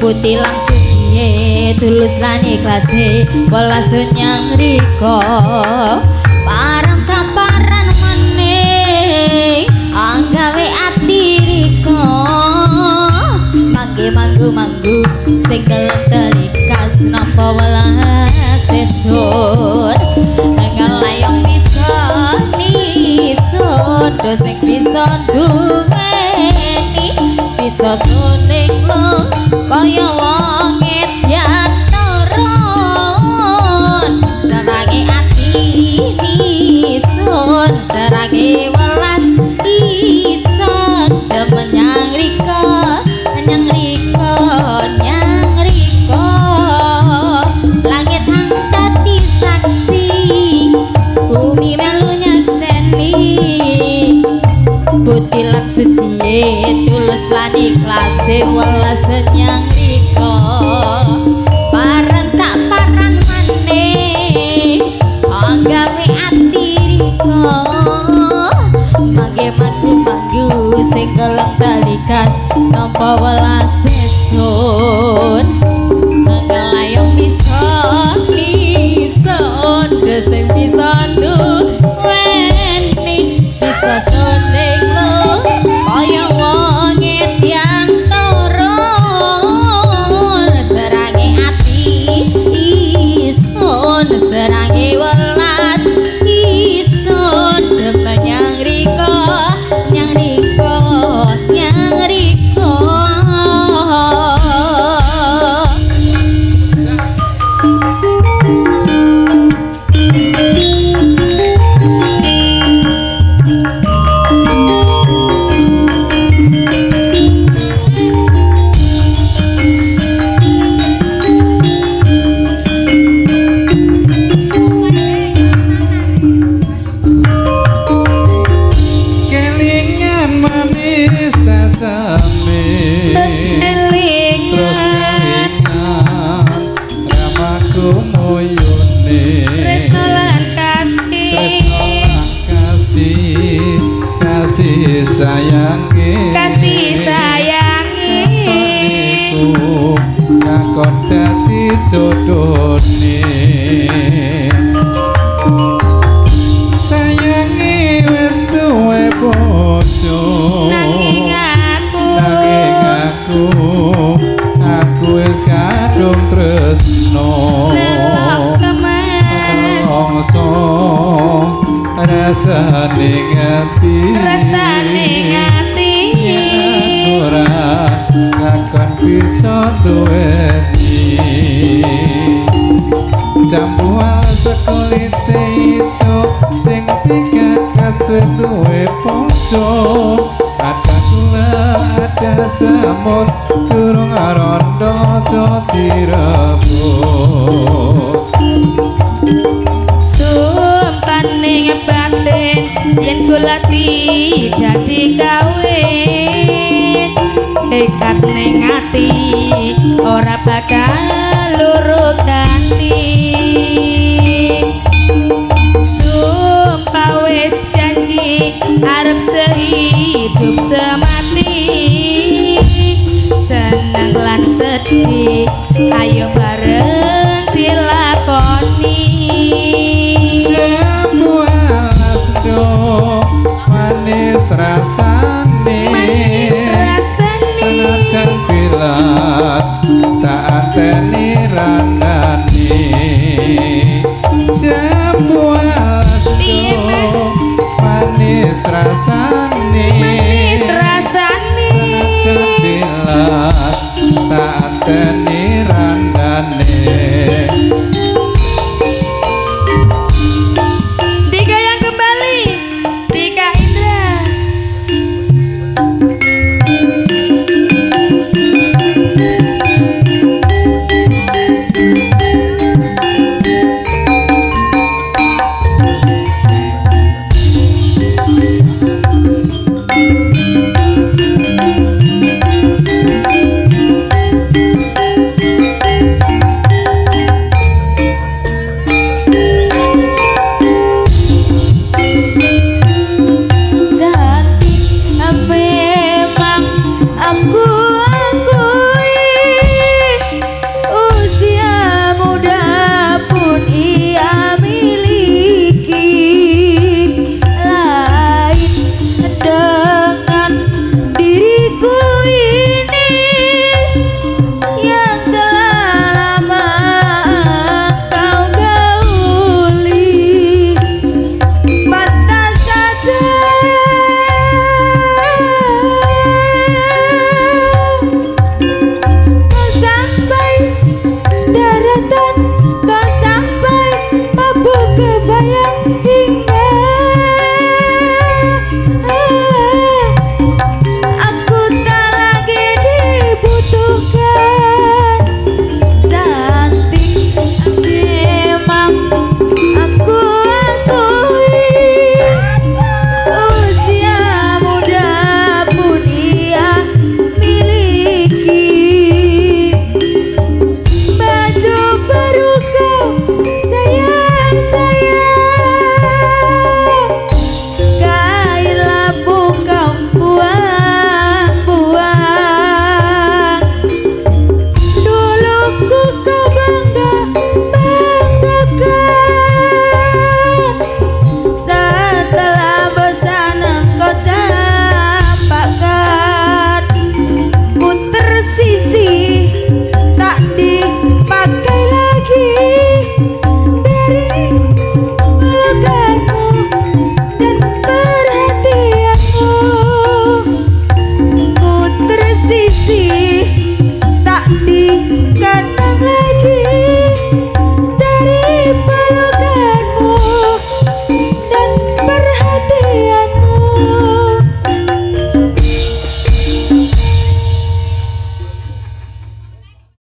putih lang suci tulus lan ikhlas welas nyang riko parang kamparan maneh anggawe ati riko manggu sing kelem telikas nampa welas sesun ngalayong nison doseng bisa duweni bisa suning lo kaya wong edyan turun serangi ati nison serangi welas ison demen nyang riko langit hang dadi saksi bumi melu nyakseni putih lan suci tulus lan ikhlas welas nyang riko paran tak paran maneh anggawe ati riko mangge manggu sing kelem talikas nampa welas sesun ngelayong nison deseng bisa duweni bisa suning lo kaya wong edyan turun serangi ati ison serangi welas ison demen nyang riko kasih sayangi ngakon dadi jodone sayangi wis duwe bojo nanging aku wis kadung tresno rasane ngati ora akan bisa duweni jambuan sekulite ijo sing pikat kasih duwe ponco ada gula ada semut durung rondo aja direbut ning batin yen kula jadi kawin ikat ning ati ora bakal loro ganti sumpah wis janji arep sehidup semati seneng lan sedih ayo bareng